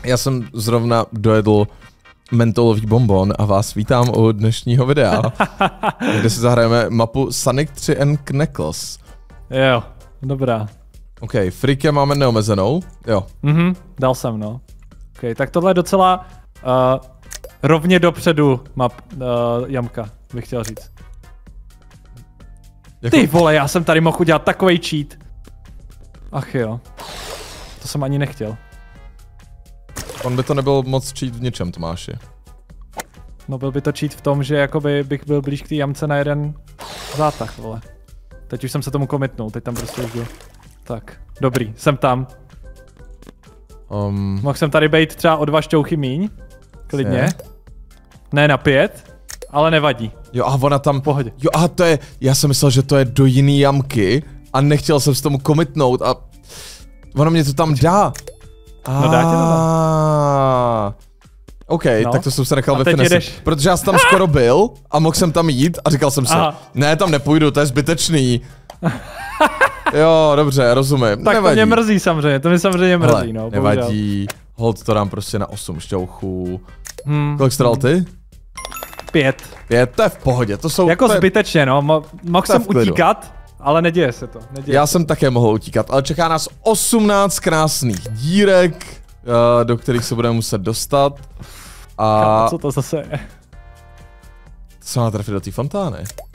Já jsem zrovna dojedl mentolový bonbon a vás vítám u dnešního videa, kde si zahrajeme mapu Sonic 3 and Knuckles. Jo, dobrá. OK, Freaky máme neomezenou, jo. Dal jsem, no. OK, tak tohle je docela rovně dopředu jamka, bych chtěl říct. Jako... Ty vole, já jsem tady mohl udělat takovej cheat. Ach jo. To jsem ani nechtěl. On by to nebyl moc cheat v ničem, Tomáši. No byl by to cheat v tom, že jakoby bych byl blíž k té jamce na jeden zátah, vole. Teď už jsem se tomu commitnul, teď tam prostě už jdu. Tak, dobrý, jsem tam. Mohl jsem tady být třeba o 2 šťouchy míň. Klidně. Ne na 5, ale nevadí. Jo, a ona tam... Pohodě. Jo, a to je... Já jsem myslel, že to je do jiný jamky a nechtěl jsem s tomu commitnout a... Ono mě to tam dá. No dá tě to tam. OK, no. Tak to jsem se nechal ve finesi. Protože já jsem tam skoro byl a mohl jsem tam jít a říkal jsem si, ne, tam nepůjdu, to je zbytečný. Jo, dobře, rozumím. Tak nevadí. To mě mrzí samozřejmě, to mě samozřejmě mrzí, hele, no. Nevadí, hold to dám prostě na 8 šťouchů. Kolik jsi dal ty? 5. 5, to je v pohodě, to jsou... Jako zbytečně, no, mohl jsem utíkat, ale neděje se to. Já jsem také mohl utíkat, ale čeká nás 18 krásných dírek, do kterých se budeme muset dostat. A... Co to zase je? Co má trefit do té fontány?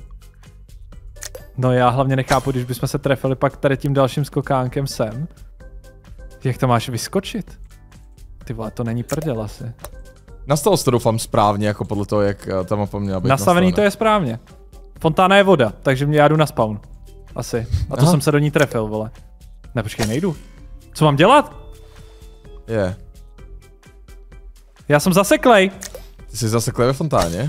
No já hlavně nechápu, když bychom se trefili pak tady tím dalším skokánkem sem. Jak to máš vyskočit? Ty vole, to není prdel asi. Nastavil jsi to doufám správně, jako podle toho, jak ta mapa měla být nastavený. To je správně. Fontána je voda, takže já jdu na spawn. Asi. A to jsem se do ní trefil, vole. Ne, počkej, nejdu. Co mám dělat? Je. Já jsem zaseklej. Ty jsi zaseklej ve fontáně?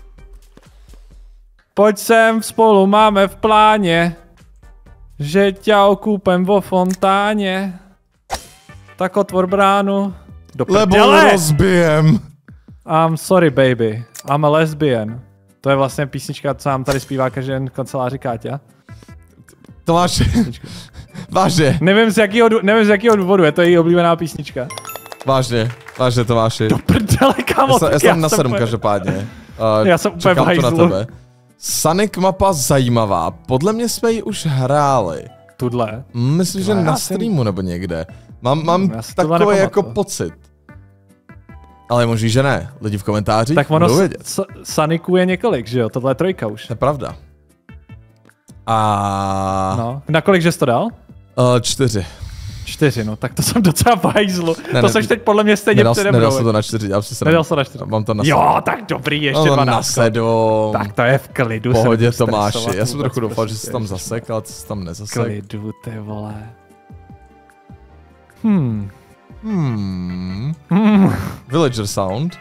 Pojď sem, spolu máme v pláně, že tě okupem vo fontáně. Tak otvor bránu. Do prdele. Lebo rozbijem. I'm sorry baby, I'm a lesbian. To je vlastně písnička, co nám tady zpívá každý den v kanceláři Káťa. Tomáš, vážně. Nevím z jakého důvodu, je to její oblíbená písnička. Vážně Tomáši. Do prdele, kámo. Já jsem na 7 každopádně. Já jsem úplně v hajzlu. Sonic mapa zajímavá, podle mě jsme ji už hráli. Tudle? Myslím, že na streamu nebo někde. Mám takový jako pocit. Ale možná, že ne. Lidi v komentářích tak ono Soniců je několik, že jo? Tohle je 3 už. To je pravda. A... No, na kolik jsi to dal? 4. 4, no, tak to jsem docela v hajzlu. To seš teď podle mě stejně přede mnou. Nedal se to na 4, já si nedal se na 4. Mám to na 7. Jo, tak dobrý, ještě 12. Na 7. Tak to je v klidu. Pohodě, Tomáši. Já jsem trochu doufal, že jsi tam zasek, ale ty jsi tam nezasek. Klidu, ty vole. Villager sound.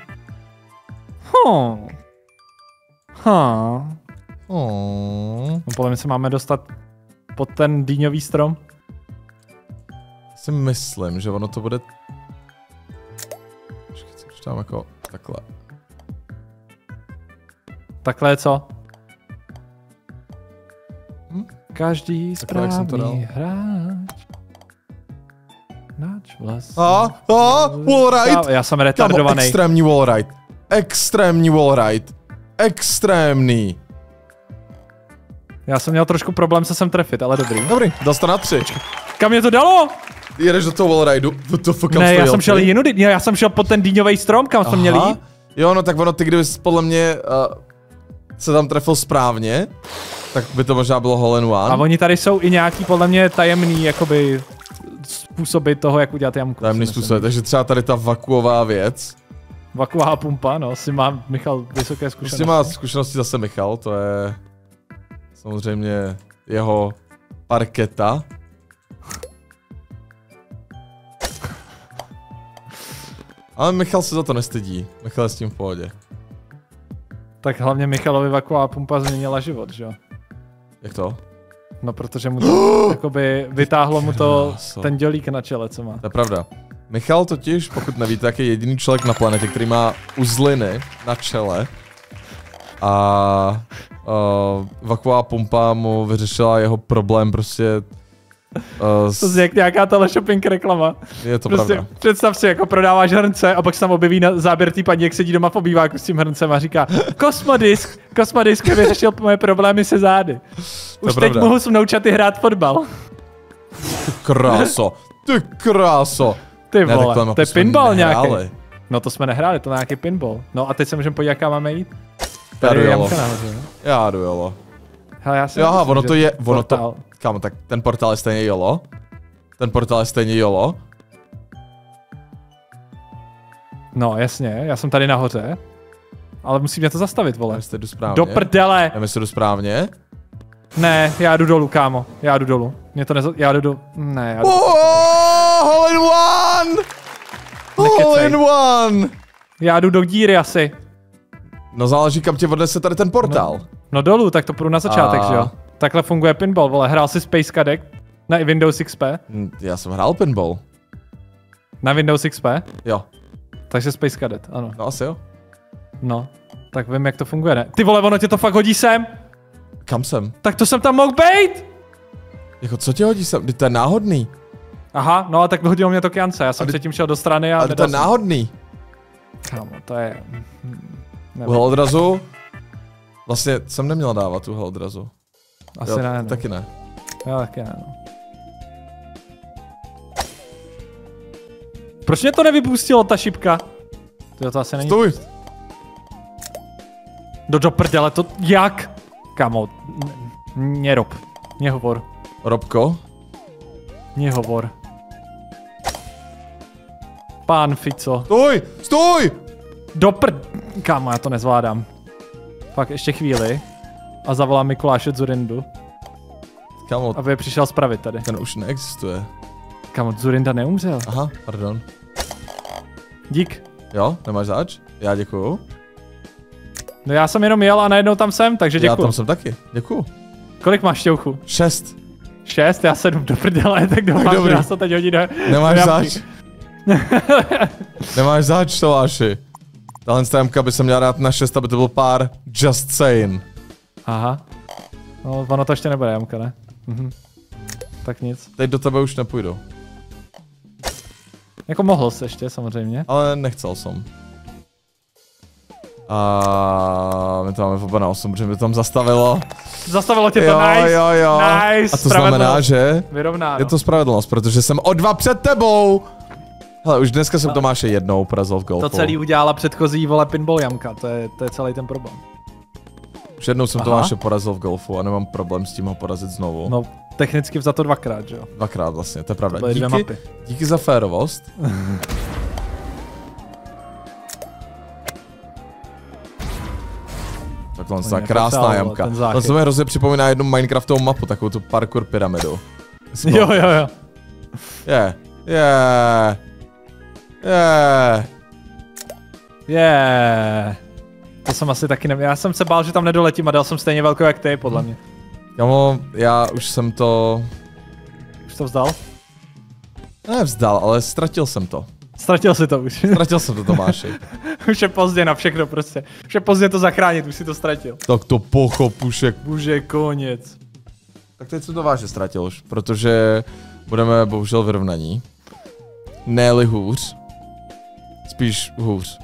No, podle mě se máme dostat pod ten dýňový strom. Si myslím, že ono to bude... Počkej, co tam jako takhle. Takhle je co? Každý správný hráč. Nač vlastně... wallride! Já jsem retardovaný. Extrémní wallride. Extrémní wallride. Extrémní. Já jsem měl trošku problém se sem trefit, ale dobrý. Dobrý, dal jsi to na 3. Kam mě to dalo? Jedeš do toho wallrideu? Ne, já jsem šel jinudy, já jsem šel pod ten dýňový strom, kam jsme měli jít. Jo, no tak ono, ty kdybys podle mě se tam trefil správně, tak by to možná bylo hole in one. A oni tady jsou i nějaký podle mě tajemný, jakoby, způsoby toho, jak udělat jamku. Tajemný způsoby, takže třeba tady ta vakuová věc. Vakuová pumpa, no, si má Michal vysoké zkušenosti. Si má zkušenosti zase Michal, to je samozřejmě jeho parketa. Ale Michal se za to nestydí. Michal je s tím v pohodě. Tak hlavně Michalovi vakuová pumpa změnila život, že jo? Jak to? No protože mu to jakoby vytáhlo mu to ten dělík na čele, co má. To je pravda. Michal totiž, pokud nevíte, tak je jediný člověk na planetě, který má uzliny na čele. A vakuová pumpa mu vyřešila jeho problém prostě To je jak nějaká teleshopping reklama. Je to prostě pravda. Představ si, jako prodáváš hrnce a pak se tam objeví na záběr tý paní, jak sedí doma v obýváku s tím hrncem a říká Kosmodisk vyřešil moje problémy se zády. Už teď mohu s vnoučaty hrát fotbal. Ty kráso. Ty vole, to je pinball nějaký. No to jsme nehráli, to je nějaký pinball. No a teď se můžeme podívat, jaká máme jít. Tady je jamka nahoře, ne? Já jdu jelo. Aha, ono to je, kámo, tak ten portál je stejně jelo. No jasně, já jsem tady nahoře. Ale musím mě to zastavit, vole. Jestli jdu správně. Do prdele. Já myslím, jdu správně. Ne, já jdu dolů, kámo. Já jdu dolů. Já jdu do... Ne, já jdu... Hole in one! Hole in one! Já jdu do díry asi. No záleží, kam tě odnese tady ten portál. No dolů, tak to půjdu na začátek, že jo? Takhle funguje pinball, vole. Hrál jsi Space Cadet na Windows XP? Já jsem hrál pinball. Na Windows XP? Jo. Takže Space Cadet, ano. No asi jo. No, tak vím, jak to funguje, ne? Ty vole, ono tě to fakt hodí sem? Kam jsem? Tak to jsem tam mohl být! Jako co tě hodí sem? To je náhodný. Aha, no a tak vyhodilo mě to Kiance, já jsem předtím šel do strany a... Ale to je náhodný. Kámo, to je... Úhel odrazu? Vlastně jsem neměl dávat úhel odrazu. Asi jo, ne, no. Taky ne. Jo, taky ne, no. Proč mě to nevypustilo, ta šipka? To asi není... Stůj! Do prdele, to jak? Kámo, nerob. Nehovor. Robko? Nehovor. Pán Fico. Stůj! Kámo, já to nezvládám. Fakt ještě chvíli. A zavolám Mikuláše Dzurindu. Kámo. Aby přišel spravit tady. Ten už neexistuje. Kámo, Dzurinda neumřel. Aha, pardon. Dík. Jo, nemáš zač? Já děkuju. No já jsem jenom jel a najednou tam jsem, takže děkuju. Já tam jsem taky, děkuju. Kolik máš šťouchu? 6. 6? Já 7 do prdele, tak doufám, že nás to teď hodí do... Nemáš zač? Nemáš zač, Tomáši. Tahle stajemka by se měla dát na 6, aby to byl pár just saying. Aha. No, ono to ještě nebude jamka, ne? Tak nic. Teď do tebe už nepůjdu. Jako mohl jsi ještě, samozřejmě. Ale nechcel jsem. A my to máme oba na 8, protože mi to tam zastavilo. Zastavilo tě to, nice. Jo. Nice, a to znamená, že vyrovnáno. Je to spravedlnost, protože jsem o 2 před tebou. Hele, už dneska jsem Tomáše jednou porazil v golfu. To celý udělala předchozí, vole, pinball jamka, to je celý ten problém. Už jednou jsem Tomáše porazil v golfu a nemám problém s tím ho porazit znovu. No, technicky za to 2krát, že jo? 2krát vlastně, to je pravda. To byly 2 mapy. Díky za férovost. Takhle je krásná jamka. To mi hrozně připomíná jednu Minecraftovou mapu, takovou tu parkour pyramidu. Jo. To jsem asi taky nevěděl. Já jsem se bál, že tam nedoletím a dal jsem stejně velkou jak ty, podle mě. Kamo, já už jsem to... Už to vzdal? Ne vzdal, ale ztratil jsem to. Ztratil si to už. Ztratil jsem to, Tomáši. Už je pozdě na všechno prostě. Už je pozdě to zachránit, už si to ztratil. Tak to pochop, už je... Už je konec. Tak teď jsem to vážně ztratil už, protože budeme bohužel vyrovnaní. Ne-li hůř. Spíš hůř.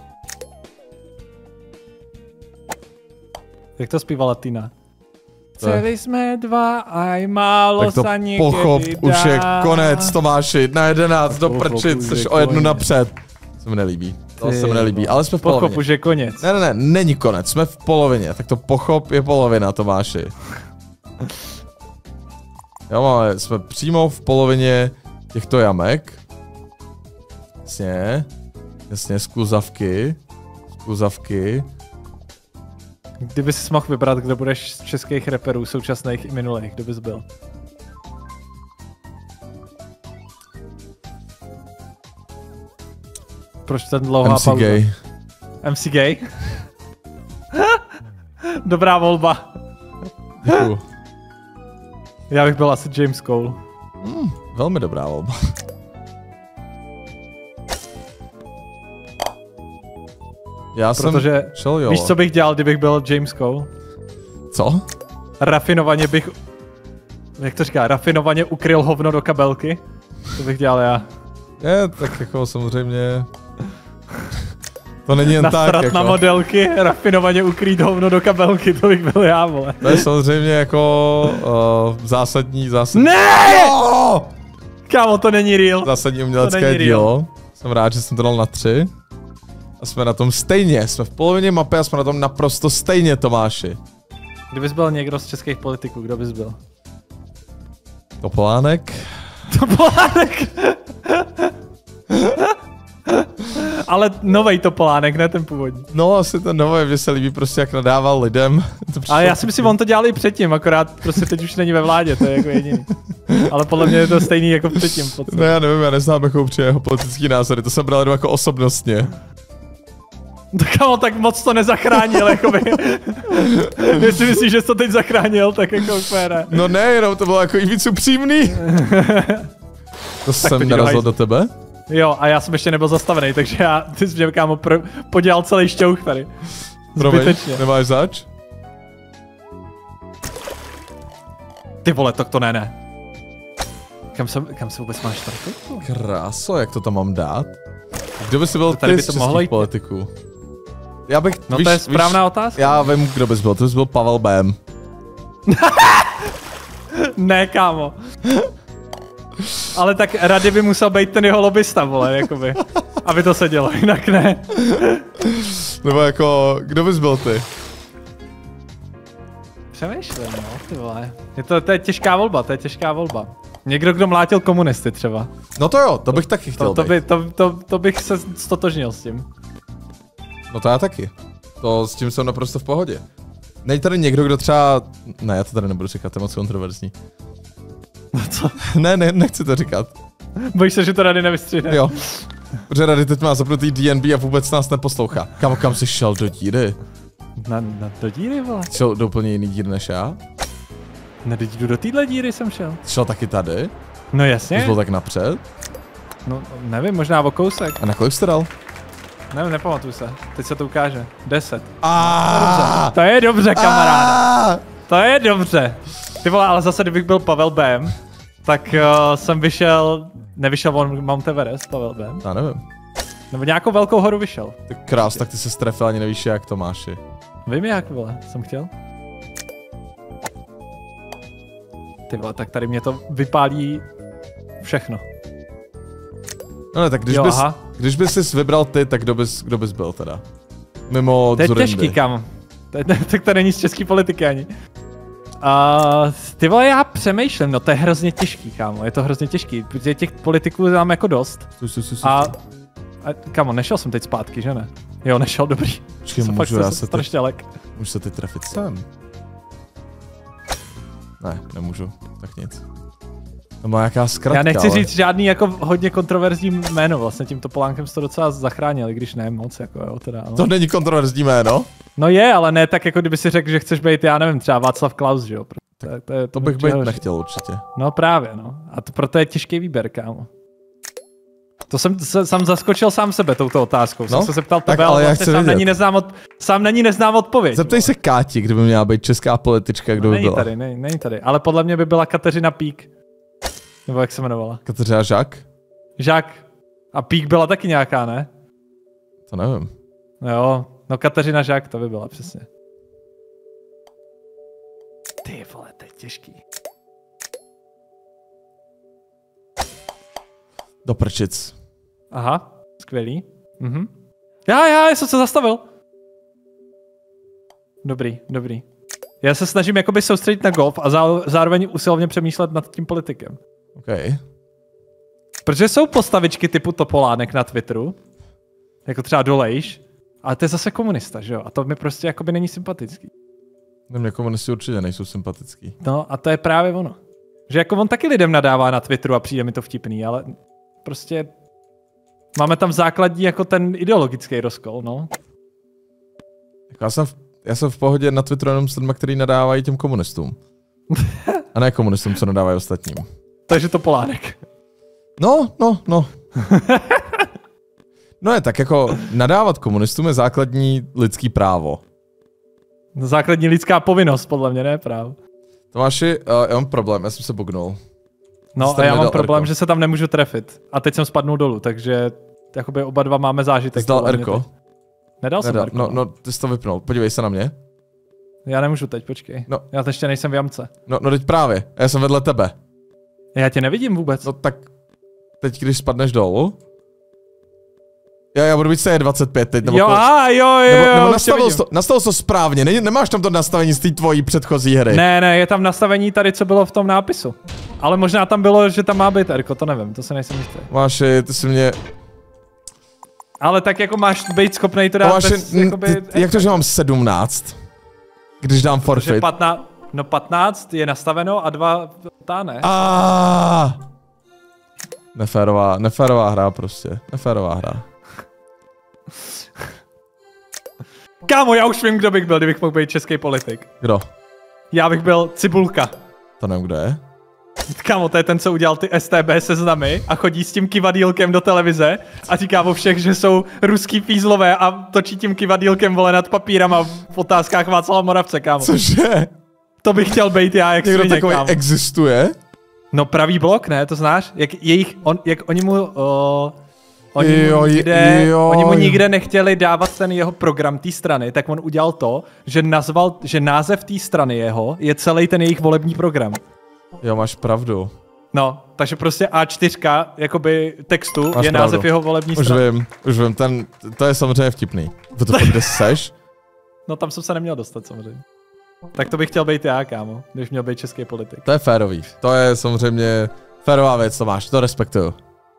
Jak to zpívala Tina? Celý jsme 2 a i málo tak to pochop, už je konec, Tomáši, na 11 do prčit, jsi o 1 napřed. Se mi nelíbí, to se mi nelíbí, ale jsme v polovině. Pochop, už je konec. Ne, není konec, jsme v polovině, tak to pochop je polovina, Tomáši. Jo, ale jsme přímo v polovině těchto jamek. Jasně, skluzavky. Kdyby jsi mohl vybrat, kdo budeš z českých rapperů, současných i minulých, kdo bys byl? Proč ten dlouhá pauza? MC Gay? Dobrá volba. Děkuju. Já bych byl asi James Cole. Velmi dobrá volba. Protože víš, co bych dělal, kdybych byl James Cole? Co? Rafinovaně bych Jak to říká, rafinovaně ukryl hovno do kabelky? To bych dělal já. Je, tak jako samozřejmě... To není jen tak, jako... na modelky, rafinovaně ukrýt hovno do kabelky, to bych byl já, vole. To je samozřejmě jako zásadní... Ne! No! Kámo, to není real. Zásadní umělecké dílo. Jsem rád, že jsem to dal na 3. A jsme na tom stejně, jsme v polovině mapy a jsme na tom naprosto stejně, Tomáši. Kdybys byl někdo z českých politiků, kdo bys byl? Topolánek. Topolánek! Ale novej Topolánek, ne ten původní. No, asi ten nový, mě se líbí prostě, jak nadával lidem. Ale já si myslím, on to dělal i předtím, akorát prostě teď už není ve vládě, to je jako jediný. Ale podle mě je to stejný jako předtím. No já nevím, já neznám jako určitě jeho politický názory, to jsem bral jako osobnostně. Tak moc to nezachránil, jakoby. Jestli myslíš, že jsi to teď zachránil, tak jako úplně ne. No ne, jenom to bylo jako i víc upřímný. To jsem narazil do tebe? Jo, a já jsem ještě nebyl zastavený, takže ty jsi mě, kámo, podělal celý šťouch tady. Zbytečně. Nemáš zač? Ty vole, to ne. Kam se vůbec máš tady? Kráso, jak to tam mám dát? Kdo by si byl ty z českých politiků? Já bych, no víš, to je správná otázka. Já vím, kdo bys byl, to bys byl Pavel Bém. Ne, kámo. Ale tak Rady by musel být ten jeho lobbysta, vole, jakoby. Aby to se dělo, jinak ne. Nebo jako, kdo bys byl ty? Přemýšlím, no, ty vole. To je těžká volba, Někdo, kdo mlátil komunisty třeba. No to jo, to bych taky chtěl to bych se stotožnil s tím. No to já taky. To s tím jsem naprosto v pohodě. Není tady někdo, kdo třeba... Ne, já to tady nebudu říkat, to je moc kontroverzní. No co? Ne, nechci to říkat. Bojíš se, že to Rady nevystřihne? Jo. Protože Rady teď má zapnutý DNB a vůbec nás neposlouchá. Kam jsi šel do díry? Do díry, vole? Šel do úplně jiný dír než já? Ne, jdu do téhle díry jsem šel. Šel taky tady? No jasně. Jsi byl tak napřed? No, nevím, možná o kousek. A na kolik jsi dal? Nevím, nepamatuju se. Teď se to ukáže. 10. To je dobře, kamaráde. To je dobře. Ty vole, ale zase, kdybych byl Pavel Bém, tak jsem nevyšel on Mount Everest, Pavel Bém. Já nevím. Nebo nějakou velkou horu vyšel. Ty krás, tak ty se strefil, ani nevíš jak, Tomáši. Vím jak, vole, jsem chtěl. Ty vole, tak tady mě to vypálí všechno. No ne, tak když bys si vybral ty, tak kdo bys byl teda? Mimo Dzurindy. To je těžký, kam. Tak to není z české politiky ani. Ty vole, já přemýšlím, no to je hrozně těžký, kámo, je to hrozně těžký, protože těch politiků mám jako dost. A kámo, nešel jsem teď zpátky, že ne? Jo, nešel, dobrý. Počkej, můžu se ty trefit sem? Ne, nemůžu, tak nic. To má nějaká zkratka, já nechci říct žádný jako hodně kontroverzní jméno, vlastně tím Topolánkem jsi to docela zachránil, i když ne moc, jako jo, teda. Ale... To není kontroverzní jméno? No je, ale ne tak, jako kdyby si řekl, že chceš být, já nevím, třeba Václav Klaus, že jo? To bych být nechtěl určitě. No právě, no. A to proto je těžký výběr, kámo. To jsem zaskočil sám sebe touto otázkou. Jsem se zeptal tebe, ale vlastně sám na ní neznám odpověď. Zeptej se Káti, kdyby měla být česká politička, kdo by byla. Není tady, ale podle mě by byla Kateřina Pík. Nebo jak se jmenovala? Kateřina Žák? Žák. A Pík byla taky nějaká, ne? To nevím. Jo, no Kateřina Žák to by byla přesně. Ty vole, to je těžký. Do prčic. Aha, skvělý. Já jsem se zastavil. Dobrý. Já se snažím jakoby soustředit na golf a zároveň usilovně přemýšlet nad tím politikem. Okay. Protože jsou postavičky typu Topolánek na Twitteru, jako třeba Dolejš, ale to je zase komunista, že jo? A to mi prostě jakoby není sympatický. Mě komunisti určitě nejsou sympatický. No a to je právě ono. Že jako on taky lidem nadává na Twitteru a přijde mi to vtipný, ale prostě máme tam základní jako ten ideologický rozkol, no. Já jsem v pohodě na Twitteru jenom s lidmi, kteří nadávají těm komunistům. A ne komunistům, co nadávají ostatním. Takže Topolánek. No. No je tak jako nadávat komunistům je základní lidský právo. Základní lidská povinnost, podle mě, ne právo. Tomáši, já mám problém, já jsem se bugnul. No a já mám problém, že se tam nemůžu trefit. A teď jsem spadnul dolů, takže jakoby oba dva máme zážitek. Jsi dal Erko? Nedal jsem Erko. No, ty jsi to vypnul, podívej se na mě. Já nemůžu teď, počkej. No. Já ještě nejsem v jamce. No teď právě, já jsem vedle tebe. Já tě nevidím vůbec. No tak, teď když spadneš dolů. Já budu být 25 teď, nebo jo, nebo nastavil to správně, nemáš tam to nastavení z té tvojí předchozí hry. Ne, je tam nastavení tady, co bylo v tom nápisu. Ale možná tam bylo, že tam má být Erko, to nevím, to se nejsem jistý. Máši, ty si mě... Ale tak jako máš být schopnej to dát bez, jakoby... Jak to, že mám 17? Když dám forfeit. 15 je nastaveno a 2 táhne. Neférová hra prostě, neférová hra. Kámo, já už vím, kdo bych byl, kdybych mohl být český politik. Kdo? Já bych byl Cibulka. To nevím, kdo je. Kámo, to je ten, co udělal ty STB seznamy a chodí s tím kivadýlkem do televize a říká o všech, že jsou ruský fízlové a točí tím kivadýlkem vole nad papírama v otázkách Václava Moravce, kámo. Cože? To bych chtěl být já, jak někdo svině, takový kámo. Existuje? No Pravý blok, ne, to znáš? Jak oni mu... Oni mu nikde nechtěli dávat ten jeho program té strany, tak on udělal to, že název té strany jeho je celý ten jejich volební program. Jo, máš pravdu. No, takže prostě A4 jakoby textu máš je název jeho volební strany. Už vím, to je samozřejmě vtipný. Kde seš? No tam jsem se neměl dostat samozřejmě. Tak to bych chtěl být já, kámo, když měl být český politik. To je férový, to je samozřejmě férová věc, Tomáš, to respektuju.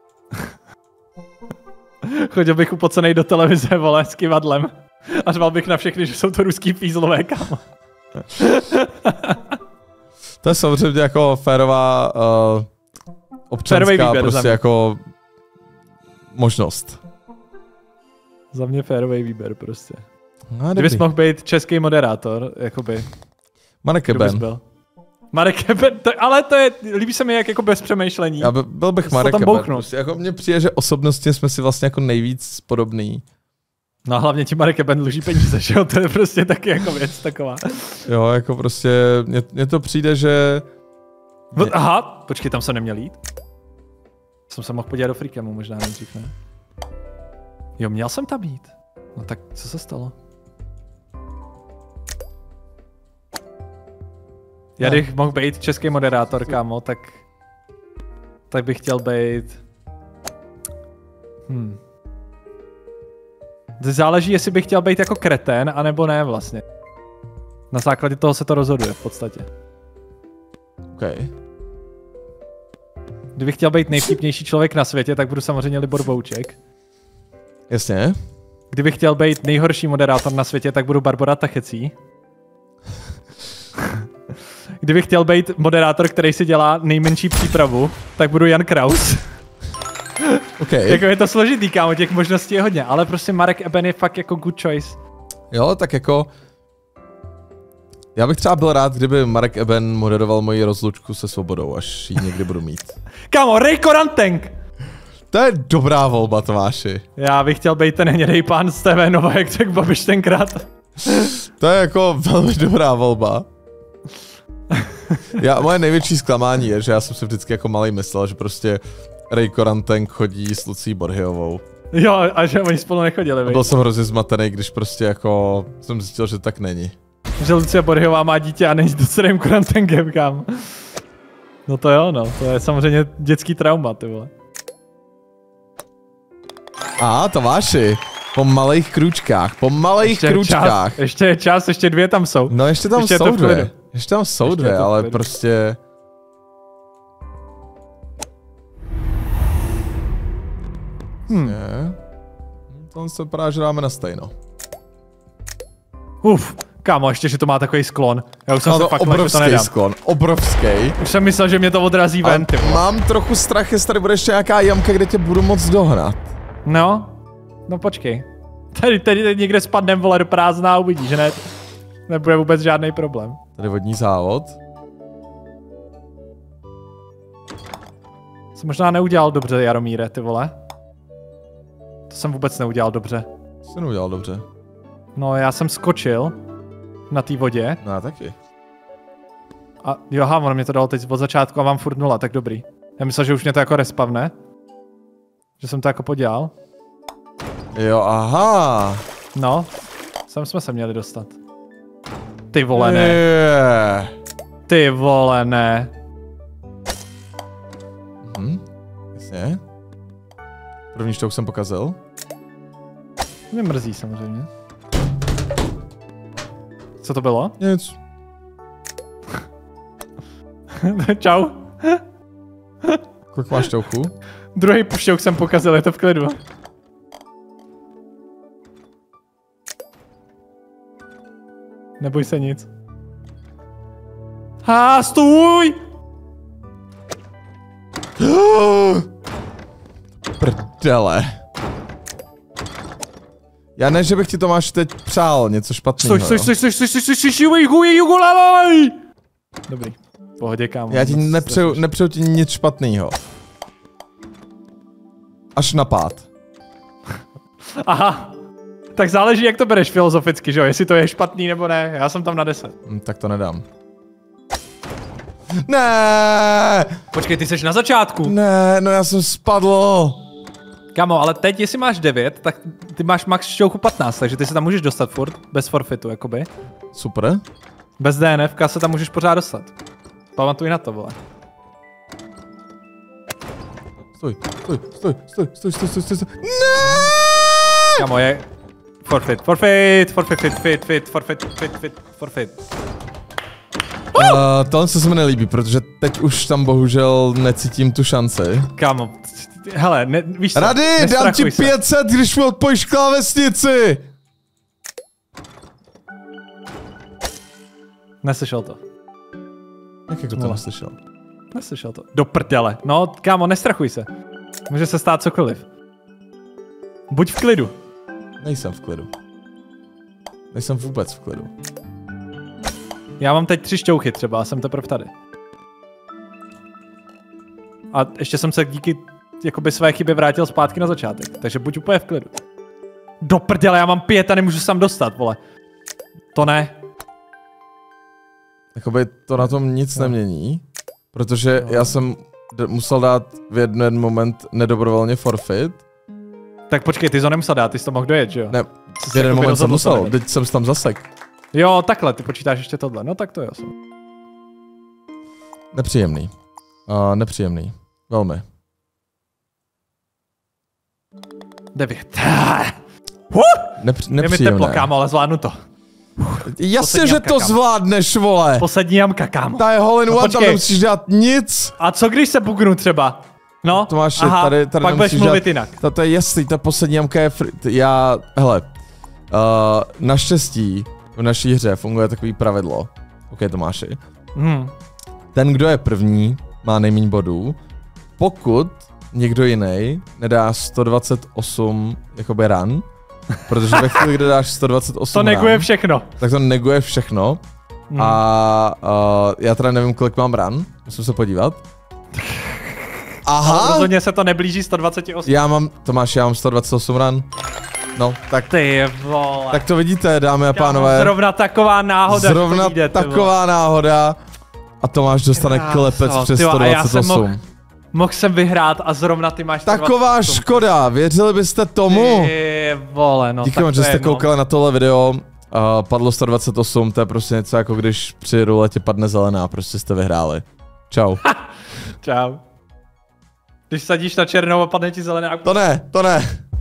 Chodil bych upocenej do televize, vole, s kivadlem. A řval bych na všechny, že jsou to ruský fízlové, kámo. To je samozřejmě jako férová občanská prostě jako možnost. Za mě férový výběr prostě. No, kdybys mohl být český moderátor, jakoby. Marek Eben. Marek Eben, ale to je, líbí se mi jak jako bez přemýšlení. Já byl bych Marek Eben. Prostě, jako mně přijde, že osobnostně jsme si vlastně jako nejvíc podobný. No a hlavně ti Marek Eben dluží peníze, že jo? To je prostě taky jako věc taková. Jo, jako prostě, mně to přijde, že... Aha, počkej, tam jsem neměl jít. Jsem se mohl podívat do Freekamu možná nejdřív, ne? Jo, měl jsem tam jít. No tak, co se stalo? Já bych mohl být český moderátor, kámo, tak bych chtěl být... Záleží, jestli bych chtěl být jako kretén, anebo ne vlastně. Na základě toho se to rozhoduje v podstatě. Okay. Kdybych chtěl být nejvtipnější člověk na světě, tak budu samozřejmě Libor Bouček. Jasně. Kdybych chtěl být nejhorší moderátor na světě, tak budu Barbora Tachecí. Kdybych chtěl být moderátor, který si dělá nejmenší přípravu, tak budu Jan Kraus. Okay. Jako je to složitý, kámo, těch možností je hodně, ale prostě Marek Eben je fakt jako good choice. Jo, tak jako... Já bych třeba byl rád, kdyby Marek Eben moderoval moji rozlučku se Svobodou, až ji někdy budu mít. Kámo, Ray Korantank! To je dobrá volba, Tomáši. Já bych chtěl být ten hnědej pán z TV Nova, jak tak Babiš tenkrát. To je jako velmi dobrá volba. Moje největší zklamání je, že já jsem si vždycky jako malej myslel, že prostě Ray Korantank chodí s Lucí Borhyovou. Jo, a že oni spolu nechodili, byl jsem hrozně zmatený, když prostě jako jsem zjistil, že tak není. Že Lucie Borhyová má dítě a není s Rayem Korantankem, kam. No to jo, no, to je samozřejmě dětský trauma, ty vole. Tomáši, po malých krůčkách, Ještě je čas, ještě 2 tam jsou. No ještě tam jsou dvě, ale prostě... To se vypadá, že dáme na stejno. Kámo, ještě, že to má takový sklon. Já už jsem se fakt že to nedám. Sklon, obrovský. Už jsem myslel, že mě to odrazí ven, ty vole. Mám trochu strach, jestli tady bude ještě nějaká jamka, kde tě budu moc dohnat. No počkej. Tady někde spadnem, vole, do prázdna a uvidíš, že ne? Nebude vůbec žádný problém. Tady vodní závod. Jsem možná neudělal dobře, Jaromíre, ty vole. To jsem vůbec neudělal dobře. To jsem neudělal dobře. No, já jsem skočil na té vodě. No, já taky. A jo, ono mě to dalo teď od začátku a mám furt 0, tak dobrý. Já myslel, že už mě to jako respavne. Že jsem to jako podělal. Jo, aha. No, sem jsme se měli dostat. Ty vole, ne. Ty vole, ne. Jasně. První štouk jsem pokazil. Mě mrzí samozřejmě. Co to bylo? Nic. Čau. Kolik máš štouchů? Druhý štouk jsem pokazil, je to v klidu. Neboj se nic. Stůj! Prdele. Já ne, že bych ti Tomáš teď přál něco špatného. Stoj. Dobrý. Pohodě, kámo. Já ti nepřeju ti nic špatného. Až na pád. Aha. Tak záleží, jak to bereš filozoficky, že jo? Jestli to je špatný nebo ne. Já jsem tam na 10. Tak to nedám. Ne. Počkej, ty jsi na začátku. Ne, no já jsem spadl. Kámo, ale teď, jestli máš 9, tak ty máš max šťouchu 15, takže ty se tam můžeš dostat furt, bez forfitu, jakoby. Super. Bez DNFka se tam můžeš pořád dostat. Pamatuj na to, vole. Stoj. Ne! Kámo, je... Forfeit. Tohle se mi nelíbí, protože teď už tam bohužel necítím tu šanci. Kámo, hele, víš co? Rady, dám ti 500, když mi odpojíš klávesnici! Neslyšel to. Jak jako to neslyšel? Neslyšel to. Do prdele. No, kámo, nestrachuj se. Může se stát cokoliv. Buď v klidu. Nejsem v klidu. Nejsem vůbec v klidu. Já mám teď 3 šťouchy třeba a jsem teprve tady. A ještě jsem se díky jakoby své chybě vrátil zpátky na začátek, takže buď úplně v klidu. Do prdele, já mám 5 a nemůžu se tam dostat, vole. To ne. Jakoby to na tom nic nemění, protože já jsem musel dát v jeden moment nedobrovolně forfeit. Tak počkej, ty jsi to nemusel dát, ty jsi to mohl dojet, že jo? Ne, v jeden moment jsem musel, teď jsem tam zasek. Jo, takhle, ty počítáš ještě tohle, no tak to je jasno. Nepříjemný. Nepříjemný. Velmi. 9. Nepříjemné. Je mi teplo, kámo, ale zvládnu to. Jasně, že to zvládneš, vole. Poslední jamka, kámo. Ta je hole in one, tam nemusíš dělat nic. A co když se bugnu třeba? No, Tomáš, aha, tady pak budeš mluvit jinak. To je jasný, ta poslední jamka je hele, naštěstí v naší hře funguje takový pravidlo. OK, Tomáši. Ten, kdo je první, má nejméně bodů. Pokud někdo jiný nedá 128 jakoby run, protože ve chvíli, kdy dáš 128 to neguje všechno. Tak to neguje všechno. A já teda nevím, kolik mám run, musím se podívat. Aha! Ale rozhodně se to neblíží 128. Tomáš, já mám 128 run. No, tak... Ty vole. Tak to vidíte, dámy a pánové. Zrovna taková náhoda. Zrovna taková náhoda. A Tomáš dostane klepec přes 128. Mohl jsem vyhrát a zrovna ty máš 128. Taková škoda, věřili byste tomu? Ty vole, no. Díky moc, že jste koukali na tohle video. Padlo 128, to je prostě něco jako když při ruletě padne zelená, prostě jste vyhráli. Čau. Čau. Když sadíš na černou a padne ti zelená. To ne.